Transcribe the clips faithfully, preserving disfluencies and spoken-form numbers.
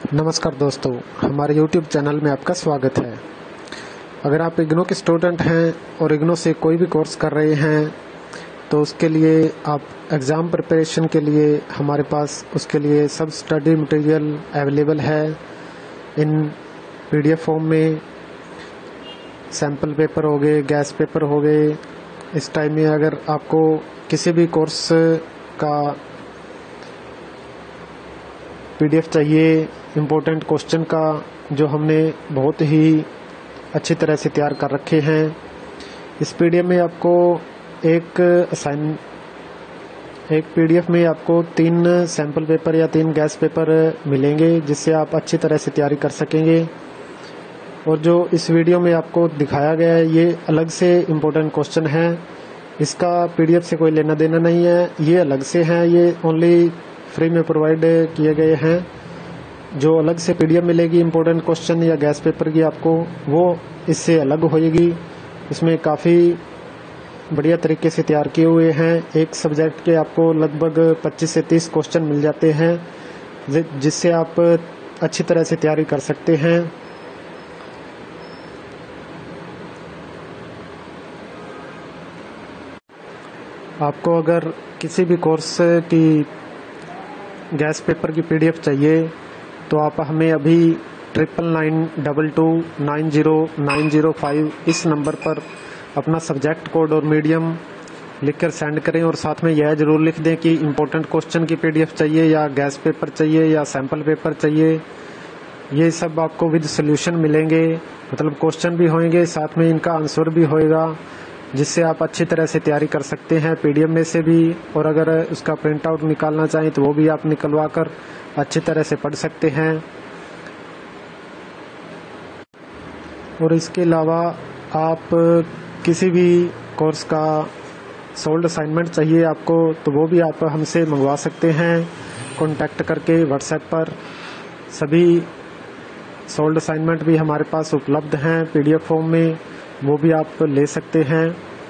नमस्कार दोस्तों, हमारे यूट्यूब चैनल में आपका स्वागत है। अगर आप इग्नो के स्टूडेंट हैं और इग्नो से कोई भी कोर्स कर रहे हैं तो उसके लिए आप एग्ज़ाम प्रिपरेशन के लिए हमारे पास उसके लिए सब स्टडी मटेरियल अवेलेबल है इन पीडीएफ फॉर्म में। सैम्पल पेपर हो गए, गैस पेपर हो गए। इस टाइम में अगर आपको किसी भी कोर्स का पीडीएफ चाहिए इम्पोर्टेंट क्वेश्चन का, जो हमने बहुत ही अच्छी तरह से तैयार कर रखे हैं, इस पीडीएफ में आपको एक असाइन एक पीडीएफ में आपको तीन सैम्पल पेपर या तीन गैस पेपर मिलेंगे, जिससे आप अच्छी तरह से तैयारी कर सकेंगे। और जो इस वीडियो में आपको दिखाया गया है ये अलग से इम्पोर्टेंट क्वेश्चन है, इसका पीडीएफ से कोई लेना देना नहीं है, ये अलग से हैं, ये ओनली फ्री में प्रोवाइड किए गए हैं। जो अलग से पीडीएफ मिलेगी इम्पोर्टेंट क्वेश्चन या गैस पेपर की आपको, वो इससे अलग होएगी। इसमें काफ़ी बढ़िया तरीके से तैयार किए हुए हैं। एक सब्जेक्ट के आपको लगभग पच्चीस से तीस क्वेश्चन मिल जाते हैं, जिससे आप अच्छी तरह से तैयारी कर सकते हैं। आपको अगर किसी भी कोर्स की गैस पेपर की पीडीएफ चाहिए तो आप हमें अभी triple nine double two nine zero nine zero five इस नंबर पर अपना सब्जेक्ट कोड और मीडियम लिखकर सेंड करें, और साथ में यह जरूर लिख दें कि इम्पोर्टेंट क्वेश्चन की पीडीएफ चाहिए या गैस पेपर चाहिए या सैम्पल पेपर चाहिए। ये सब आपको विद सोल्यूशन मिलेंगे, मतलब क्वेश्चन भी होंगे, साथ में इनका आंसर भी होएगा, जिससे आप अच्छी तरह से तैयारी कर सकते हैं पीडीएफ में से भी। और अगर उसका प्रिंट आउट निकालना चाहें तो वो भी आप निकलवा कर अच्छी तरह से पढ़ सकते हैं। और इसके अलावा आप किसी भी कोर्स का सोल्ड असाइनमेंट चाहिए आपको तो वो भी आप हमसे मंगवा सकते हैं कॉन्टैक्ट करके व्हाट्सएप पर। सभी सोल्ड असाइनमेंट भी हमारे पास उपलब्ध हैं पीडीएफ फॉर्म में, वो भी आप ले सकते हैं।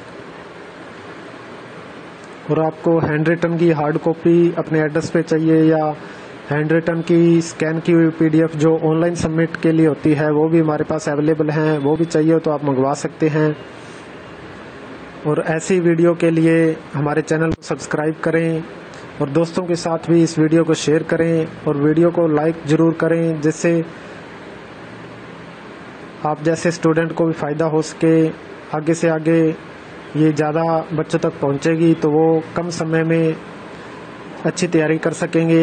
और आपको हैंड रिटन की हार्ड कॉपी अपने एड्रेस पे चाहिए या हैंड रिटन की स्कैन की हुई पीडीएफ जो ऑनलाइन सबमिट के लिए होती है, वो भी हमारे पास अवेलेबल हैं, वो भी चाहिए तो आप मंगवा सकते हैं। और ऐसी वीडियो के लिए हमारे चैनल को सब्सक्राइब करें और दोस्तों के साथ भी इस वीडियो को शेयर करें और वीडियो को लाइक ज़रूर करें, जिससे आप जैसे स्टूडेंट को भी फ़ायदा हो सके। आगे से आगे ये ज़्यादा बच्चों तक पहुंचेगी तो वो कम समय में अच्छी तैयारी कर सकेंगे।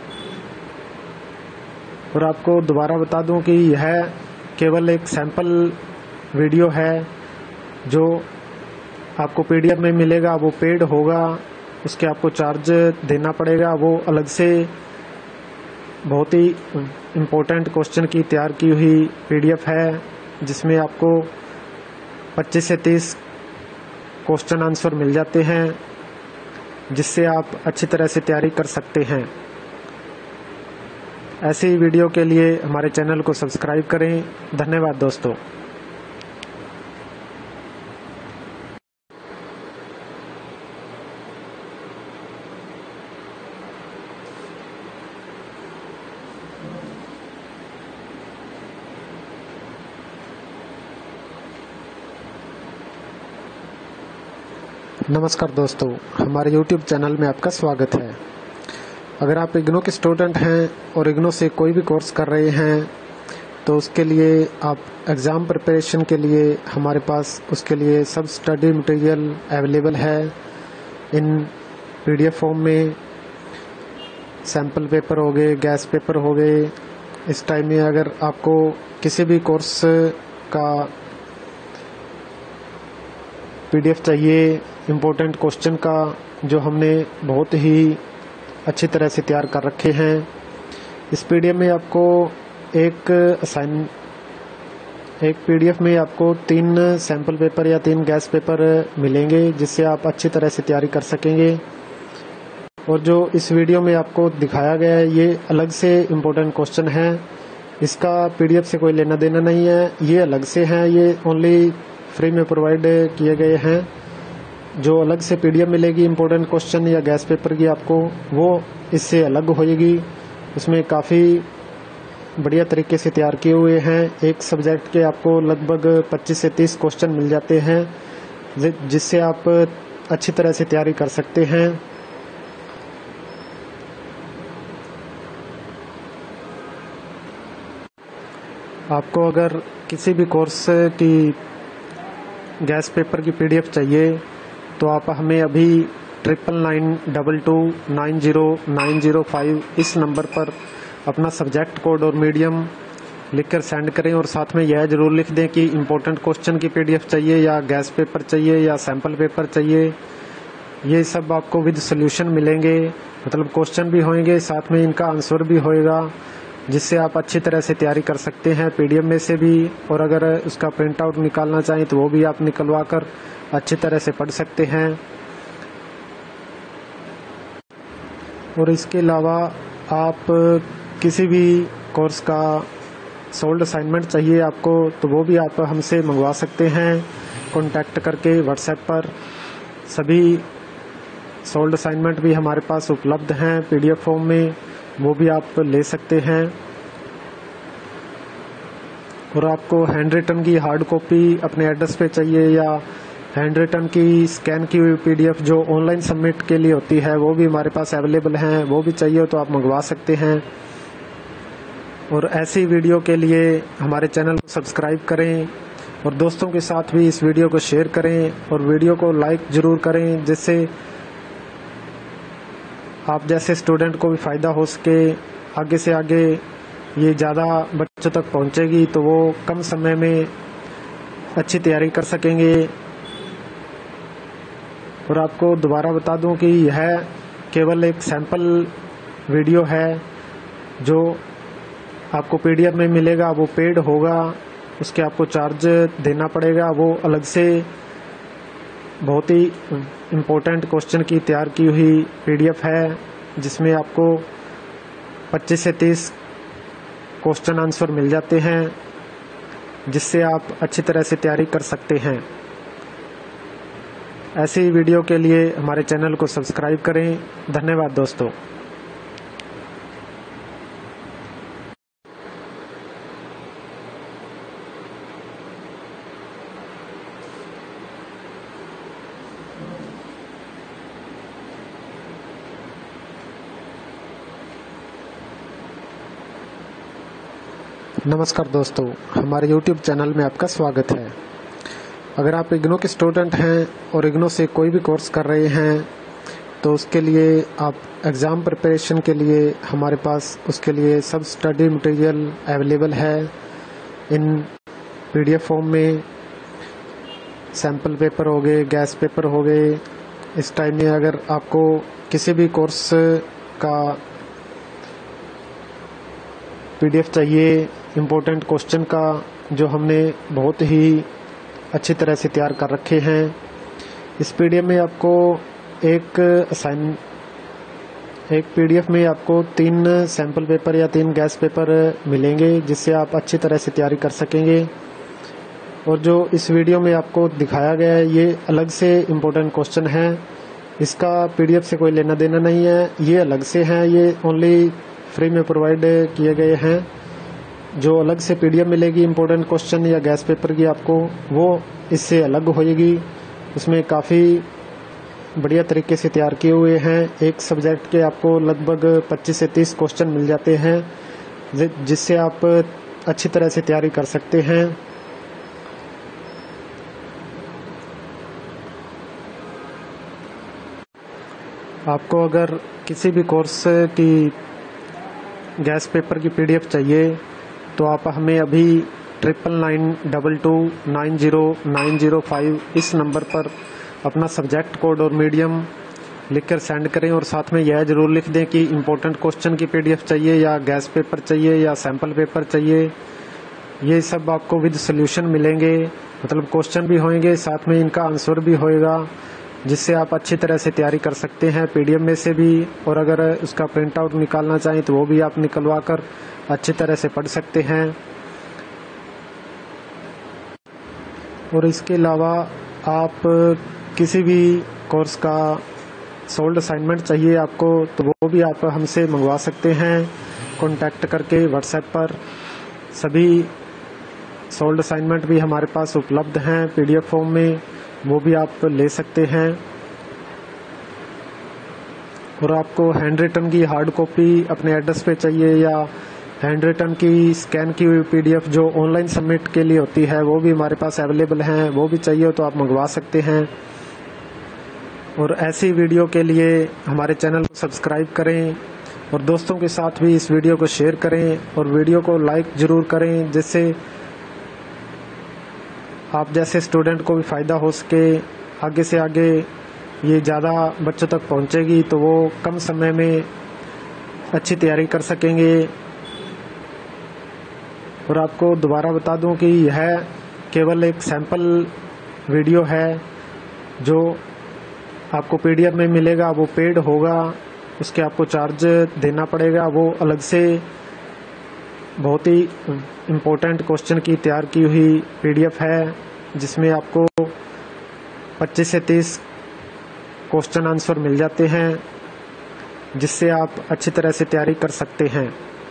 और आपको दोबारा बता दूं कि यह केवल एक सैंपल वीडियो है, जो आपको पीडीएफ में मिलेगा वो पेड होगा, उसके आपको चार्ज देना पड़ेगा। वो अलग से बहुत ही इम्पोर्टेंट क्वेश्चन की तैयार की हुई पीडीएफ है, जिसमें आपको पच्चीस से तीस क्वेश्चन आंसर मिल जाते हैं, जिससे आप अच्छी तरह से तैयारी कर सकते हैं। ऐसी वीडियो के लिए हमारे चैनल को सब्सक्राइब करें। धन्यवाद दोस्तों। नमस्कार दोस्तों, हमारे यूट्यूब चैनल में आपका स्वागत है। अगर आप इग्नो के स्टूडेंट हैं और इग्नो से कोई भी कोर्स कर रहे हैं तो उसके लिए आप एग्ज़ाम प्रिपरेशन के लिए हमारे पास उसके लिए सब स्टडी मटेरियल अवेलेबल है इन पीडीएफ फॉर्म में। सैम्पल पेपर हो गए, गैस पेपर हो गए। इस टाइम में अगर आपको किसी भी कोर्स का पीडीएफ चाहिए इम्पोर्टेंट क्वेश्चन का, जो हमने बहुत ही अच्छी तरह से तैयार कर रखे हैं, इस पीडीएफ में आपको एक असाइन एक पीडीएफ में आपको तीन सैम्पल पेपर या तीन गैस पेपर मिलेंगे, जिससे आप अच्छी तरह से तैयारी कर सकेंगे। और जो इस वीडियो में आपको दिखाया गया है ये अलग से इम्पोर्टेंट क्वेश्चन है, इसका पीडीएफ से कोई लेना देना नहीं है, ये अलग से हैं, ये ओनली फ्री में प्रोवाइड किए गए हैं। जो अलग से पीडीएफ मिलेगी इम्पोर्टेंट क्वेश्चन या गैस पेपर की आपको, वो इससे अलग होएगी। उसमें काफ़ी बढ़िया तरीके से तैयार किए हुए हैं। एक सब्जेक्ट के आपको लगभग पच्चीस से तीस क्वेश्चन मिल जाते हैं, जिससे आप अच्छी तरह से तैयारी कर सकते हैं। आपको अगर किसी भी कोर्स की गैस पेपर की पीडीएफ चाहिए तो आप हमें अभी triple nine double two nine zero nine zero five इस नंबर पर अपना सब्जेक्ट कोड और मीडियम लिखकर सेंड करें, और साथ में यह जरूर लिख दें कि इम्पोर्टेंट क्वेश्चन की पीडीएफ चाहिए या गैस पेपर चाहिए या सैम्पल पेपर चाहिए। ये सब आपको विद सोल्यूशन मिलेंगे, मतलब क्वेश्चन भी होंगे, साथ में इनका आंसर भी होएगा, जिससे आप अच्छी तरह से तैयारी कर सकते हैं पीडीएफ में से भी। और अगर उसका प्रिंट आउट निकालना चाहें तो वो भी आप निकलवा कर अच्छी तरह से पढ़ सकते हैं। और इसके अलावा आप किसी भी कोर्स का सोल्ड असाइनमेंट चाहिए आपको तो वो भी आप हमसे मंगवा सकते हैं कॉन्टैक्ट करके व्हाट्सएप पर। सभी सोल्ड असाइनमेंट भी हमारे पास उपलब्ध हैं पीडीएफ फॉर्म में, वो भी आप ले सकते हैं। और आपको हैंड रिटन की हार्ड कॉपी अपने एड्रेस पे चाहिए या हैंड रिटन की स्कैन की हुई पीडीएफ जो ऑनलाइन सबमिट के लिए होती है वो भी हमारे पास अवेलेबल हैं, वो भी चाहिए तो आप मंगवा सकते हैं। और ऐसी वीडियो के लिए हमारे चैनल को सब्सक्राइब करें और दोस्तों के साथ भी इस वीडियो को शेयर करें और वीडियो को लाइक जरूर करें, जिससे आप जैसे स्टूडेंट को भी फ़ायदा हो सके। आगे से आगे ये ज़्यादा बच्चों तक पहुंचेगी तो वो कम समय में अच्छी तैयारी कर सकेंगे। और आपको दोबारा बता दूं कि यह केवल एक सैंपल वीडियो है, जो आपको पीडीएफ में मिलेगा वो पेड होगा, उसके आपको चार्ज देना पड़ेगा। वो अलग से बहुत ही इम्पोर्टेंट क्वेश्चन की तैयार की हुई पीडीएफ है, जिसमें आपको पच्चीस से तीस क्वेश्चन आंसर मिल जाते हैं, जिससे आप अच्छी तरह से तैयारी कर सकते हैं। ऐसी वीडियो के लिए हमारे चैनल को सब्सक्राइब करें। धन्यवाद दोस्तों। नमस्कार दोस्तों, हमारे यूट्यूब चैनल में आपका स्वागत है। अगर आप इग्नो के स्टूडेंट हैं और इग्नो से कोई भी कोर्स कर रहे हैं तो उसके लिए आप एग्ज़ाम प्रिपरेशन के लिए हमारे पास उसके लिए सब स्टडी मटेरियल अवेलेबल है इन पीडीएफ फॉर्म में। सैम्पल पेपर हो गए, गैस पेपर हो गए। इस टाइम में अगर आपको किसी भी कोर्स का पीडीएफ चाहिए इम्पोर्टेंट क्वेश्चन का, जो हमने बहुत ही अच्छी तरह से तैयार कर रखे हैं, इस पीडीएफ में आपको एक असाइन एक पीडीएफ में आपको तीन सैम्पल पेपर या तीन गैस पेपर मिलेंगे, जिससे आप अच्छी तरह से तैयारी कर सकेंगे। और जो इस वीडियो में आपको दिखाया गया है ये अलग से इम्पोर्टेंट क्वेश्चन है, इसका पीडीएफ से कोई लेना देना नहीं है, ये अलग से हैं, ये ओनली फ्री में प्रोवाइड किए गए हैं। जो अलग से पीडीएफ मिलेगी इम्पोर्टेंट क्वेश्चन या गैस पेपर की आपको, वो इससे अलग होएगी। उसमें काफ़ी बढ़िया तरीके से तैयार किए हुए हैं। एक सब्जेक्ट के आपको लगभग पच्चीस से तीस क्वेश्चन मिल जाते हैं, जिससे आप अच्छी तरह से तैयारी कर सकते हैं। आपको अगर किसी भी कोर्स की गैस पेपर की पीडीएफ चाहिए तो आप हमें अभी triple nine double two nine zero nine zero five इस नंबर पर अपना सब्जेक्ट कोड और मीडियम लिखकर सेंड करें, और साथ में यह जरूर लिख दें कि इम्पोर्टेंट क्वेश्चन की पीडीएफ चाहिए या गैस पेपर चाहिए या सैम्पल पेपर चाहिए। ये सब आपको विद सोल्यूशन मिलेंगे, मतलब क्वेश्चन भी होंगे, साथ में इनका आंसर भी होएगा, जिससे आप अच्छी तरह से तैयारी कर सकते हैं पीडीएफ में से भी। और अगर उसका प्रिंट आउट निकालना चाहें तो वो भी आप निकलवा कर अच्छी तरह से पढ़ सकते हैं। और इसके अलावा आप किसी भी कोर्स का सोल्ड असाइनमेंट चाहिए आपको तो वो भी आप हमसे मंगवा सकते हैं कांटेक्ट करके व्हाट्सएप पर। सभी सोल्ड असाइनमेंट भी हमारे पास उपलब्ध हैं पीडीएफ फॉर्म में, वो भी आप ले सकते हैं। और आपको हैंड रिटन की हार्ड कॉपी अपने एड्रेस पे चाहिए या हैंड रिटन की स्कैन की हुई पीडीएफ जो ऑनलाइन सबमिट के लिए होती है, वो भी हमारे पास अवेलेबल हैं। वो भी चाहिए तो आप मंगवा सकते हैं। और ऐसी वीडियो के लिए हमारे चैनल को सब्सक्राइब करें और दोस्तों के साथ भी इस वीडियो को शेयर करें और वीडियो को लाइक ज़रूर करें, जिससे आप जैसे स्टूडेंट को भी फ़ायदा हो सके। आगे से आगे ये ज़्यादा बच्चों तक पहुंचेगी तो वो कम समय में अच्छी तैयारी कर सकेंगे। और आपको दोबारा बता दूं कि यह केवल एक सैंपल वीडियो है। जो आपको पीडीएफ में मिलेगा वो पेड होगा, उसके आपको चार्ज देना पड़ेगा। वो अलग से बहुत ही इम्पोर्टेंट क्वेश्चन की तैयार की हुई पीडीएफ है, जिसमें आपको पच्चीस से तीस क्वेश्चन आंसर मिल जाते हैं, जिससे आप अच्छी तरह से तैयारी कर सकते हैं।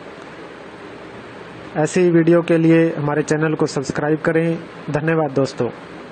ऐसी वीडियो के लिए हमारे चैनल को सब्सक्राइब करें। धन्यवाद दोस्तों।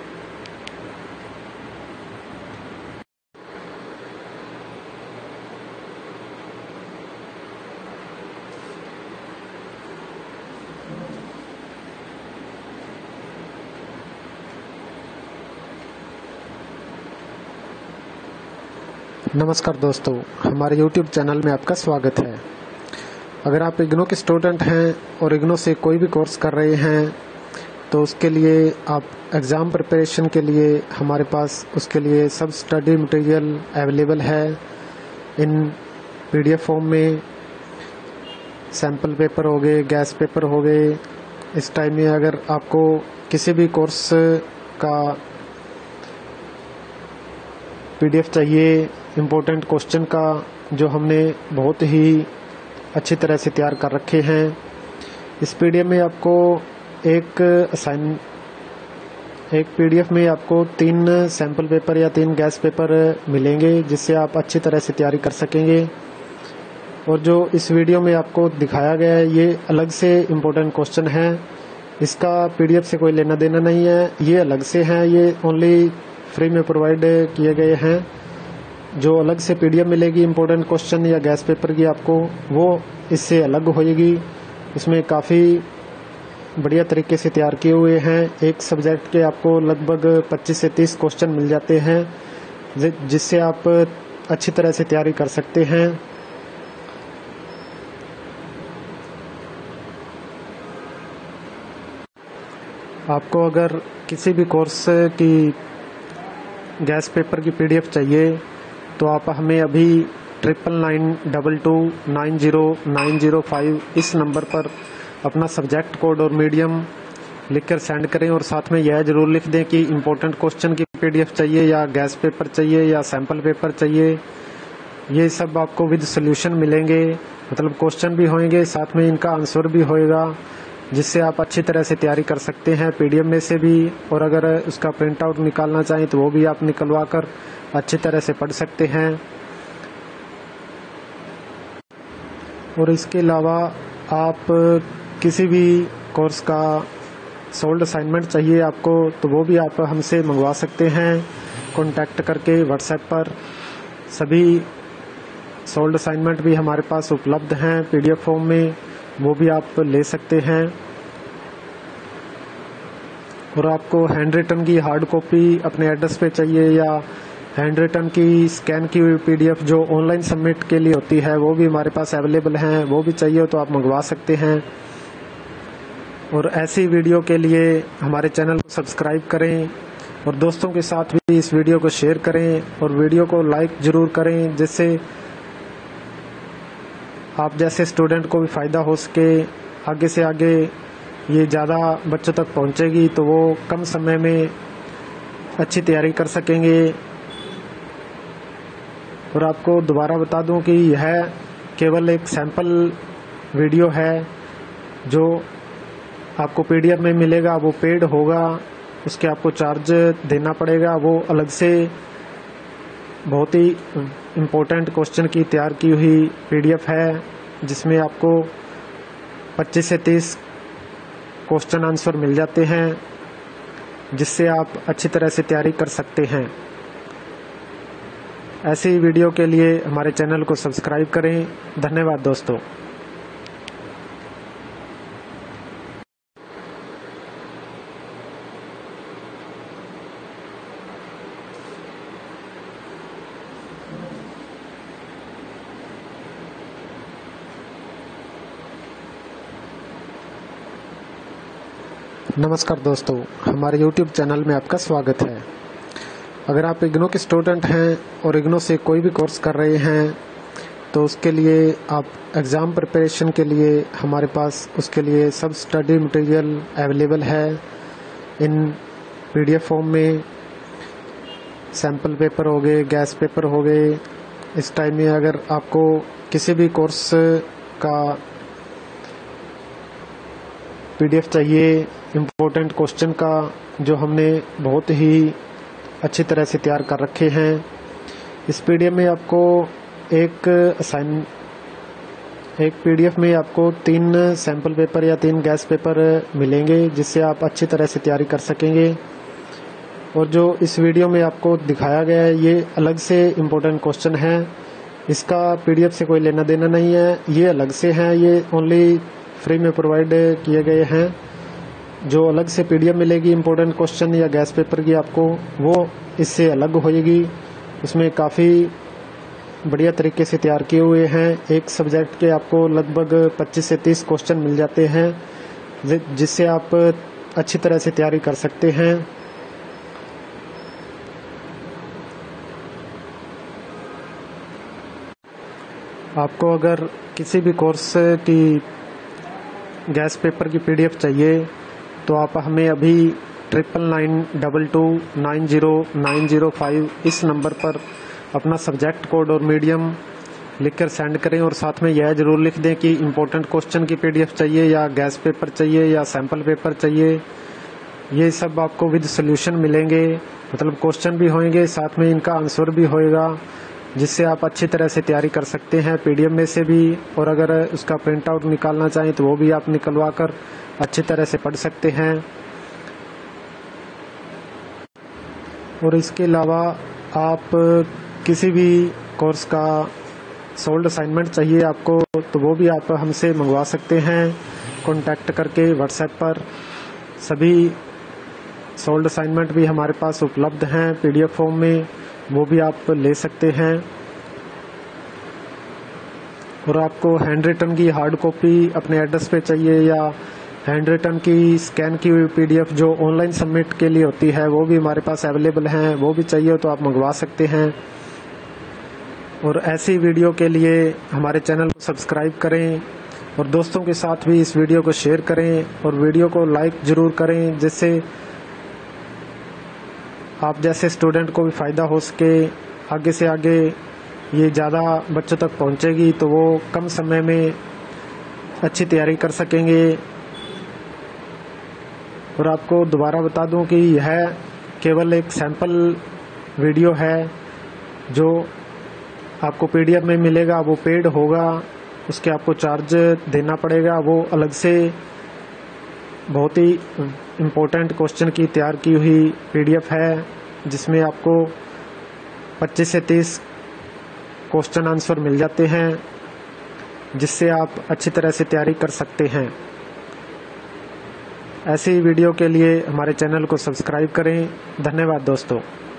नमस्कार दोस्तों, हमारे यूट्यूब चैनल में आपका स्वागत है। अगर आप इग्नो के स्टूडेंट हैं और इग्नो से कोई भी कोर्स कर रहे हैं तो उसके लिए आप एग्ज़ाम प्रिपरेशन के लिए हमारे पास उसके लिए सब स्टडी मटेरियल अवेलेबल है इन पीडीएफ फॉर्म में। सैम्पल पेपर हो गए, गैस पेपर हो गए। इस टाइम में अगर आपको किसी भी कोर्स का पीडीएफ चाहिए इम्पोर्टेंट क्वेश्चन का, जो हमने बहुत ही अच्छी तरह से तैयार कर रखे हैं, इस पीडीएफ में आपको एक असाइन एक पीडीएफ में आपको तीन सैंपल पेपर या तीन गैस पेपर मिलेंगे, जिससे आप अच्छी तरह से तैयारी कर सकेंगे। और जो इस वीडियो में आपको दिखाया गया है ये अलग से इम्पोर्टेंट क्वेश्चन है, इसका पीडीएफ से कोई लेना देना नहीं है। ये अलग से हैं, ये ओनली फ्री में प्रोवाइड किए गए हैं। जो अलग से पीडीएफ मिलेगी इम्पोर्टेंट क्वेश्चन या गैस पेपर की आपको, वो इससे अलग होएगी। इसमें काफ़ी बढ़िया तरीके से तैयार किए हुए हैं। एक सब्जेक्ट के आपको लगभग पच्चीस से तीस क्वेश्चन मिल जाते हैं, जिससे आप अच्छी तरह से तैयारी कर सकते हैं। आपको अगर किसी भी कोर्स की गैस पेपर की पीडीएफ चाहिए तो आप हमें अभी triple nine double two nine zero nine zero five इस नंबर पर अपना सब्जेक्ट कोड और मीडियम लिखकर सेंड करें। और साथ में यह जरूर लिख दें कि इम्पोर्टेंट क्वेश्चन की पीडीएफ चाहिए या गैस पेपर चाहिए या सैंपल पेपर चाहिए। ये सब आपको विद सोल्यूशन मिलेंगे, मतलब क्वेश्चन भी होंगे, साथ में इनका आंसर भी होएगा, जिससे आप अच्छी तरह से तैयारी कर सकते हैं पीडीएफ में से भी। और अगर उसका प्रिंट आउट निकालना चाहें तो वो भी आप निकलवा कर अच्छी तरह से पढ़ सकते हैं। और इसके अलावा आप किसी भी कोर्स का सोल्ड असाइनमेंट चाहिए आपको तो वो भी आप हमसे मंगवा सकते हैं कांटेक्ट करके व्हाट्सएप पर। सभी सोल्ड असाइनमेंट भी हमारे पास उपलब्ध हैं पीडीएफ फॉर्म में, वो भी आप ले सकते हैं। और आपको हैंड रिटन की हार्ड कॉपी अपने एड्रेस पे चाहिए या हैंड रिटन की स्कैन की हुई पीडीएफ जो ऑनलाइन सबमिट के लिए होती है, वो भी हमारे पास अवेलेबल हैं। वो भी चाहिए तो आप मंगवा सकते हैं। और ऐसी वीडियो के लिए हमारे चैनल को सब्सक्राइब करें और दोस्तों के साथ भी इस वीडियो को शेयर करें और वीडियो को लाइक ज़रूर करें, जिससे आप जैसे स्टूडेंट को भी फ़ायदा हो सके। आगे से आगे ये ज़्यादा बच्चों तक पहुंचेगी तो वो कम समय में अच्छी तैयारी कर सकेंगे। और आपको दोबारा बता दूं कि यह केवल एक सैंपल वीडियो है। जो आपको पीडीएफ में मिलेगा वो पेड होगा, उसके आपको चार्ज देना पड़ेगा। वो अलग से बहुत ही इम्पोर्टेंट क्वेश्चन की तैयार की हुई पीडीएफ है, जिसमें आपको पच्चीस से तीस क्वेश्चन आंसर मिल जाते हैं, जिससे आप अच्छी तरह से तैयारी कर सकते हैं। ऐसी वीडियो के लिए हमारे चैनल को सब्सक्राइब करें। धन्यवाद दोस्तों। नमस्कार दोस्तों, हमारे यूट्यूब चैनल में आपका स्वागत है। अगर आप इग्नो के स्टूडेंट हैं और इग्नो से कोई भी कोर्स कर रहे हैं तो उसके लिए आप एग्ज़ाम प्रिपरेशन के लिए हमारे पास उसके लिए सब स्टडी मटेरियल अवेलेबल है इन पीडीएफ फॉर्म में। सैम्पल पेपर हो गए, गैस पेपर हो गए। इस टाइम में अगर आपको किसी भी कोर्स का पीडीएफ चाहिए इम्पोर्टेंट क्वेश्चन का, जो हमने बहुत ही अच्छी तरह से तैयार कर रखे हैं, इस पीडीएफ में आपको एक असाइन एक पीडीएफ में आपको तीन सैम्पल पेपर या तीन गैस पेपर मिलेंगे, जिससे आप अच्छी तरह से तैयारी कर सकेंगे। और जो इस वीडियो में आपको दिखाया गया है ये अलग से इम्पोर्टेंट क्वेश्चन है, इसका पीडीएफ से कोई लेना देना नहीं है, ये अलग से हैं, ये ओनली फ्री में प्रोवाइड किए गए हैं। जो अलग से पीडीएफ मिलेगी इम्पोर्टेंट क्वेश्चन या गैस पेपर की आपको, वो इससे अलग होएगी। उसमें काफ़ी बढ़िया तरीके से तैयार किए हुए हैं। एक सब्जेक्ट के आपको लगभग पच्चीस से तीस क्वेश्चन मिल जाते हैं, जिससे आप अच्छी तरह से तैयारी कर सकते हैं। आपको अगर किसी भी कोर्स की गैस पेपर की पीडीएफ चाहिए तो आप हमें अभी triple nine double two nine zero nine zero five इस नंबर पर अपना सब्जेक्ट कोड और मीडियम लिखकर सेंड करें, और साथ में यह जरूर लिख दें कि इम्पोर्टेंट क्वेश्चन की पीडीएफ चाहिए या गैस पेपर चाहिए या सैम्पल पेपर चाहिए। ये सब आपको विद सोल्यूशन मिलेंगे, मतलब क्वेश्चन भी होंगे, साथ में इनका आंसर भी होएगा, जिससे आप अच्छी तरह से तैयारी कर सकते हैं पीडीएफ में से भी। और अगर उसका प्रिंट आउट निकालना चाहें तो वो भी आप निकलवा कर अच्छी तरह से पढ़ सकते हैं। और इसके अलावा आप किसी भी कोर्स का सोल्ड असाइनमेंट चाहिए आपको तो वो भी आप हमसे मंगवा सकते हैं कॉन्टैक्ट करके व्हाट्सएप पर। सभी सोल्ड असाइनमेंट भी हमारे पास उपलब्ध हैं पीडीएफ फॉर्म में, वो भी आप ले सकते हैं। और आपको हैंड रिटन की हार्ड कॉपी अपने एड्रेस पे चाहिए या हैंड रिटन की स्कैन की हुई पीडीएफ जो ऑनलाइन सबमिट के लिए होती है, वो भी हमारे पास अवेलेबल हैं, वो भी चाहिए तो आप मंगवा सकते हैं। और ऐसी वीडियो के लिए हमारे चैनल को सब्सक्राइब करें और दोस्तों के साथ भी इस वीडियो को शेयर करें और वीडियो को लाइक जरूर करें, जिससे आप जैसे स्टूडेंट को भी फ़ायदा हो सके। आगे से आगे ये ज़्यादा बच्चों तक पहुंचेगी तो वो कम समय में अच्छी तैयारी कर सकेंगे। और आपको दोबारा बता दूं कि यह केवल एक सैंपल वीडियो है, जो आपको पीडीएफ में मिलेगा वो पेड होगा, उसके आपको चार्ज देना पड़ेगा, वो अलग से बहुत ही इम्पोर्टेंट क्वेश्चन की तैयार की हुई पीडीएफ है, जिसमें आपको पच्चीस से तीस क्वेश्चन आंसर मिल जाते हैं, जिससे आप अच्छी तरह से तैयारी कर सकते हैं। ऐसी वीडियो के लिए हमारे चैनल को सब्सक्राइब करें। धन्यवाद दोस्तों।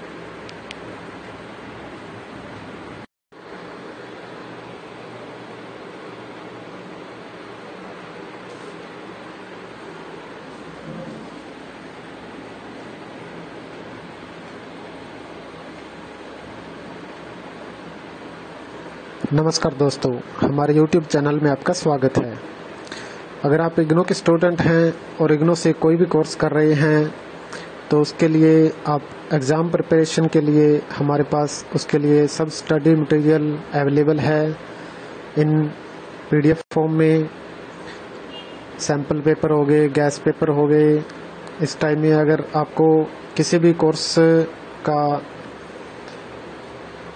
नमस्कार दोस्तों, हमारे यूट्यूब चैनल में आपका स्वागत है। अगर आप इग्नो के स्टूडेंट हैं और इग्नो से कोई भी कोर्स कर रहे हैं तो उसके लिए आप एग्ज़ाम प्रिपरेशन के लिए हमारे पास उसके लिए सब स्टडी मटेरियल अवेलेबल है इन पीडीएफ फॉर्म में। सैम्पल पेपर हो गए, गैस पेपर हो गए। इस टाइम में अगर आपको किसी भी कोर्स का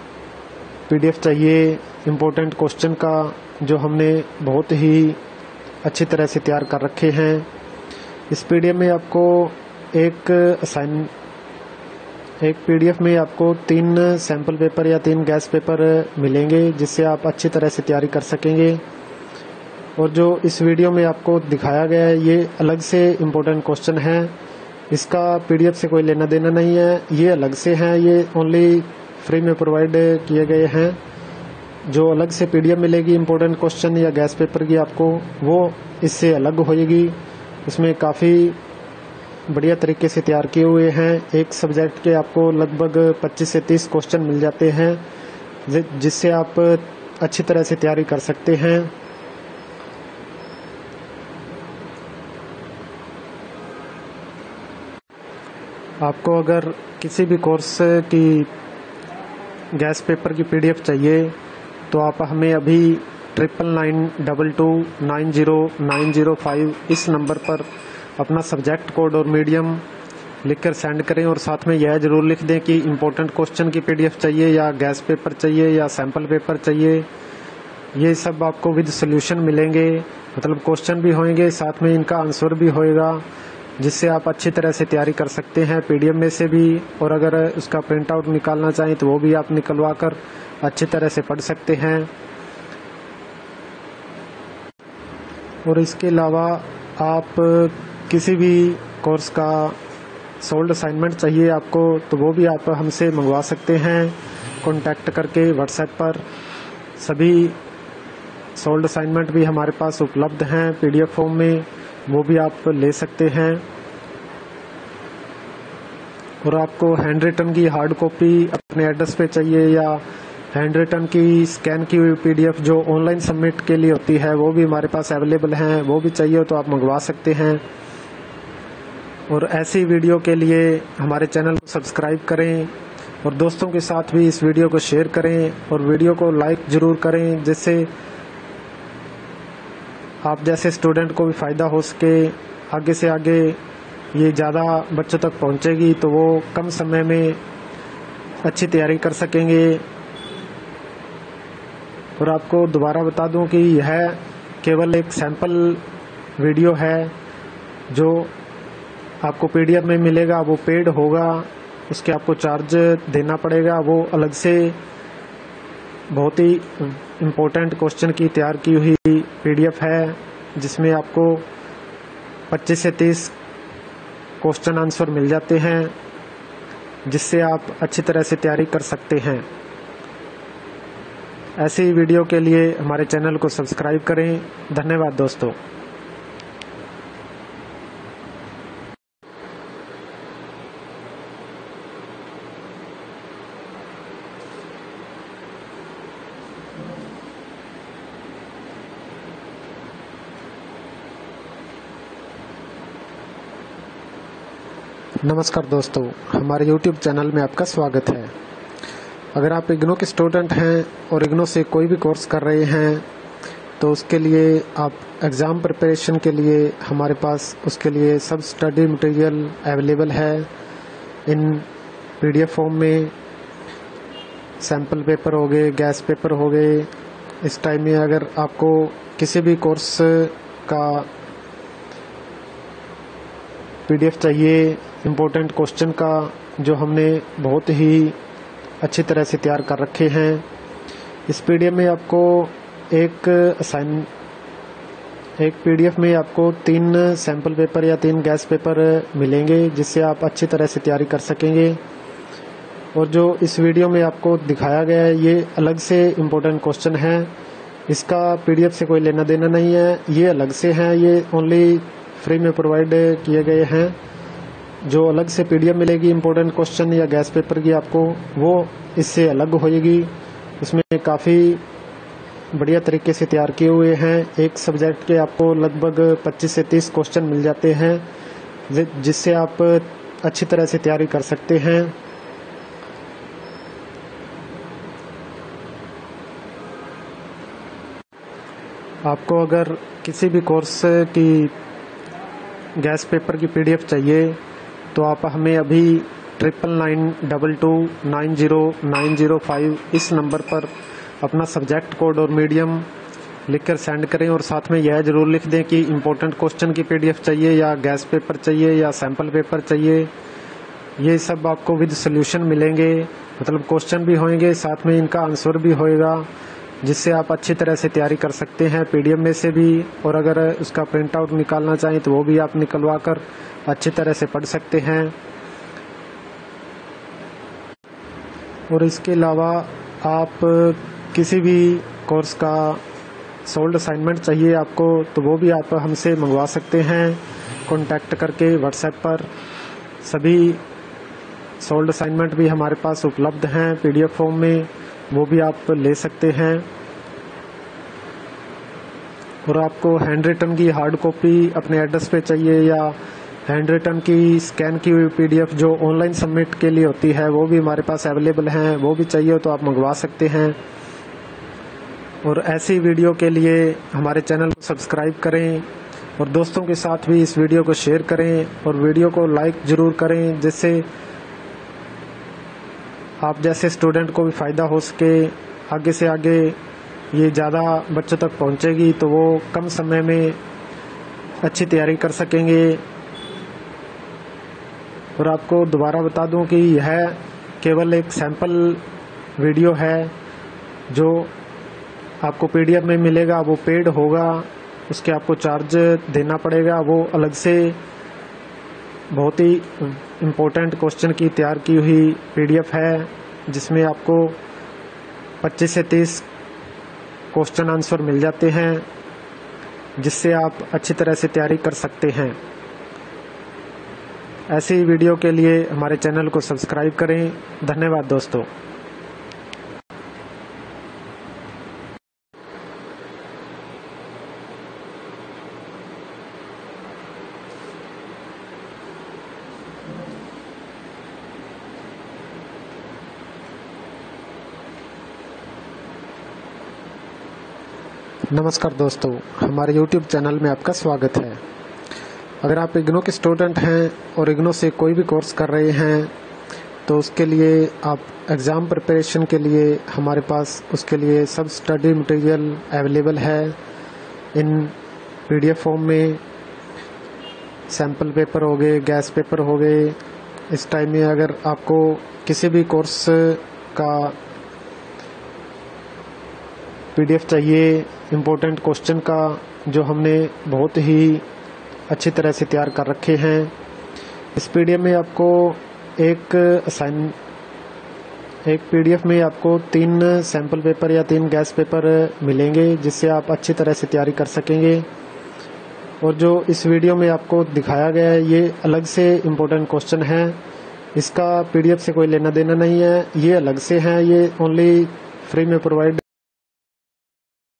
पीडीएफ चाहिए इम्पोर्टेंट क्वेश्चन का, जो हमने बहुत ही अच्छी तरह से तैयार कर रखे हैं। इस पीडीएफ में आपको एक असाइन एक पीडीएफ में आपको तीन सैंपल पेपर या तीन गैस पेपर मिलेंगे, जिससे आप अच्छी तरह से तैयारी कर सकेंगे। और जो इस वीडियो में आपको दिखाया गया है ये अलग से इम्पोर्टेंट क्वेश्चन है, इसका पीडीएफ से कोई लेना देना नहीं है, ये अलग से हैं, ये ओनली फ्री में प्रोवाइड किए गए हैं। जो अलग से पीडीएफ मिलेगी इम्पोर्टेंट क्वेश्चन या गैस पेपर की आपको, वो इससे अलग होएगी। इसमें काफ़ी बढ़िया तरीके से तैयार किए हुए हैं। एक सब्जेक्ट के आपको लगभग पच्चीस से तीस क्वेश्चन मिल जाते हैं, जिससे आप अच्छी तरह से तैयारी कर सकते हैं। आपको अगर किसी भी कोर्स की गैस पेपर की पीडीएफ चाहिए तो आप हमें अभी triple nine double two nine zero nine zero five इस नंबर पर अपना सब्जेक्ट कोड और मीडियम लिखकर सेंड करें, और साथ में यह जरूर लिख दें कि इम्पोर्टेंट क्वेश्चन की पीडीएफ चाहिए या गैस पेपर चाहिए या सैंपल पेपर चाहिए। ये सब आपको विद सोल्यूशन मिलेंगे, मतलब क्वेश्चन भी होंगे, साथ में इनका आंसर भी होएगा, जिससे आप अच्छी तरह से तैयारी कर सकते हैं पीडीएफ में से भी। और अगर उसका प्रिंट आउट निकालना चाहें तो वो भी आप निकलवा कर अच्छी तरह से पढ़ सकते हैं। और इसके अलावा आप किसी भी कोर्स का सोल्ड असाइनमेंट चाहिए आपको तो वो भी आप हमसे मंगवा सकते हैं कॉन्टैक्ट करके व्हाट्सएप पर। सभी सोल्ड असाइनमेंट भी हमारे पास उपलब्ध हैं पीडीएफ फॉर्म में, वो भी आप ले सकते हैं। और आपको हैंड रिटन की हार्ड कॉपी अपने एड्रेस पे चाहिए या हैंड रिटन की स्कैन की हुई पीडीएफ जो ऑनलाइन सबमिट के लिए होती है, वो भी हमारे पास अवेलेबल हैं, वो भी चाहिए तो आप मंगवा सकते हैं। और ऐसी वीडियो के लिए हमारे चैनल को सब्सक्राइब करें और दोस्तों के साथ भी इस वीडियो को शेयर करें और वीडियो को लाइक जरूर करें, जिससे आप जैसे स्टूडेंट को भी फ़ायदा हो सके। आगे से आगे ये ज़्यादा बच्चों तक पहुंचेगी तो वो कम समय में अच्छी तैयारी कर सकेंगे। और आपको दोबारा बता दूं कि यह केवल एक सैंपल वीडियो है, जो आपको पीडीएफ में मिलेगा वो पेड होगा, उसके आपको चार्ज देना पड़ेगा। वो अलग से बहुत ही इम्पोर्टेंट क्वेश्चन की तैयार की हुई पीडीएफ है, जिसमें आपको पच्चीस से तीस क्वेश्चन आंसर मिल जाते हैं, जिससे आप अच्छी तरह से तैयारी कर सकते हैं। ऐसी वीडियो के लिए हमारे चैनल को सब्सक्राइब करें। धन्यवाद दोस्तों। नमस्कार दोस्तों, हमारे यूट्यूब चैनल में आपका स्वागत है। अगर आप इग्नो के स्टूडेंट हैं और इग्नो से कोई भी कोर्स कर रहे हैं तो उसके लिए आप एग्ज़ाम प्रिपरेशन के लिए हमारे पास उसके लिए सब स्टडी मटेरियल अवेलेबल है इन पीडीएफ फॉर्म में। सैंपल पेपर हो गए, गैस पेपर हो गए। इस टाइम में अगर आपको किसी भी कोर्स का पीडीएफ चाहिए इम्पोर्टेंट क्वेश्चन का, जो हमने बहुत ही अच्छी तरह से तैयार कर रखे हैं, इस पीडीएफ में आपको एक असाइन एक पीडीएफ में आपको तीन सैंपल पेपर या तीन गैस पेपर मिलेंगे, जिससे आप अच्छी तरह से तैयारी कर सकेंगे। और जो इस वीडियो में आपको दिखाया गया है ये अलग से इम्पोर्टेंट क्वेश्चन है, इसका पीडीएफ से कोई लेना देना नहीं है, ये अलग से हैं, ये ओनली फ्री में प्रोवाइड किए गए हैं। जो अलग से पीडीएफ मिलेगी इम्पोर्टेंट क्वेश्चन या गैस पेपर की आपको, वो इससे अलग होएगी। इसमें काफ़ी बढ़िया तरीके से तैयार किए हुए हैं। एक सब्जेक्ट के आपको लगभग पच्चीस से तीस क्वेश्चन मिल जाते हैं, जिससे आप अच्छी तरह से तैयारी कर सकते हैं। आपको अगर किसी भी कोर्स की गैस पेपर की पीडीएफ चाहिए तो आप हमें अभी triple nine double two nine zero nine zero five इस नंबर पर अपना सब्जेक्ट कोड और मीडियम लिख कर सेंड करें और साथ में यह जरूर लिख दें कि इम्पोर्टेंट क्वेश्चन की पीडीएफ चाहिए या गैस पेपर चाहिए या सैम्पल पेपर चाहिए। ये सब आपको विद सोल्यूशन मिलेंगे, मतलब क्वेश्चन भी होंगे, साथ में इनका आंसर भी होएगा, जिससे आप अच्छी तरह से तैयारी कर सकते हैं पीडीएफ में से भी। और अगर उसका प्रिंट आउट निकालना चाहें तो वो भी आप निकलवा कर अच्छी तरह से पढ़ सकते हैं। और इसके अलावा आप किसी भी कोर्स का सोल्ड असाइनमेंट चाहिए आपको तो वो भी आप हमसे मंगवा सकते हैं कॉन्टैक्ट करके व्हाट्सएप पर। सभी सोल्ड असाइनमेंट भी हमारे पास उपलब्ध हैं पीडीएफ फॉर्म में, वो भी आप ले सकते हैं। और आपको हैंड रिटन की हार्ड कॉपी अपने एड्रेस पे चाहिए या हैंड रिटन की स्कैन की हुई पीडीएफ जो ऑनलाइन सबमिट के लिए होती है वो भी हमारे पास अवेलेबल हैं, वो भी चाहिए तो आप मंगवा सकते हैं। और ऐसी वीडियो के लिए हमारे चैनल को सब्सक्राइब करें और दोस्तों के साथ भी इस वीडियो को शेयर करें और वीडियो को लाइक ज़रूर करें, जिससे आप जैसे स्टूडेंट को भी फ़ायदा हो सके। आगे से आगे ये ज़्यादा बच्चों तक पहुंचेगी तो वो कम समय में अच्छी तैयारी कर सकेंगे। और आपको दोबारा बता दूं कि यह केवल एक सैंपल वीडियो है, जो आपको पीडीएफ में मिलेगा वो पेड होगा, उसके आपको चार्ज देना पड़ेगा। वो अलग से बहुत ही इम्पोर्टेंट क्वेश्चन की तैयार की हुई पीडीएफ है, जिसमें आपको पच्चीस से तीस क्वेश्चन आंसर मिल जाते हैं, जिससे आप अच्छी तरह से तैयारी कर सकते हैं। ऐसी वीडियो के लिए हमारे चैनल को सब्सक्राइब करें। धन्यवाद दोस्तों। नमस्कार दोस्तों, हमारे यूट्यूब चैनल में आपका स्वागत है। अगर आप इग्नो के स्टूडेंट हैं और इग्नो से कोई भी कोर्स कर रहे हैं तो उसके लिए आप एग्ज़ाम प्रिपरेशन के लिए हमारे पास उसके लिए सब स्टडी मटेरियल अवेलेबल है इन पीडीएफ फॉर्म में। सैम्पल पेपर हो गए, गैस पेपर हो गए। इस टाइम में अगर आपको किसी भी कोर्स का पीडीएफ चाहिए इम्पोर्टेंट क्वेश्चन का, जो हमने बहुत ही अच्छी तरह से तैयार कर रखे हैं, इस पीडीएफ में आपको एक असाइन एक पीडीएफ में आपको तीन सैम्पल पेपर या तीन गैस पेपर मिलेंगे, जिससे आप अच्छी तरह से तैयारी कर सकेंगे। और जो इस वीडियो में आपको दिखाया गया है ये अलग से इम्पोर्टेंट क्वेश्चन है, इसका पीडीएफ से कोई लेना देना नहीं है, ये अलग से है, ये ओनली फ्री में प्रोवाइड